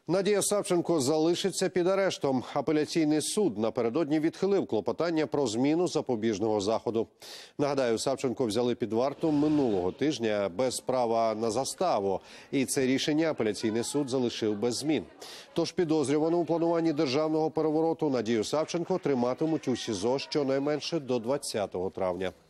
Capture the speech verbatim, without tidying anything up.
Надія Савченко залишиться під арештом. Апеляційний суд напередодні відхилив клопотання про зміну запобіжного заходу. Нагадаю, Савченко взяли під варту минулого тижня без права на заставу. І це рішення апеляційний суд залишив без змін. Тож підозрювану у плануванні державного перевороту Надію Савченко триматимуть у СІЗО щонайменше до двадцятого травня.